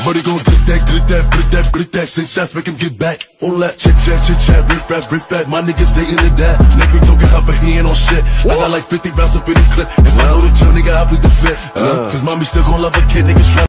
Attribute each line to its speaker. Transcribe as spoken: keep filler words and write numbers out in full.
Speaker 1: Everybody gon' get that, get that, get that, get that. Six shots make him get back. All that chit chat, chit chat, rip rap, rip rap. My niggas ain't into that. Nigga talking hot, but he ain't on shit. I got like fifty rounds up in his clip. If I know the chill, nigga, I'll be the fifth. Uh, Cause mommy still gon' love a kid, niggas try.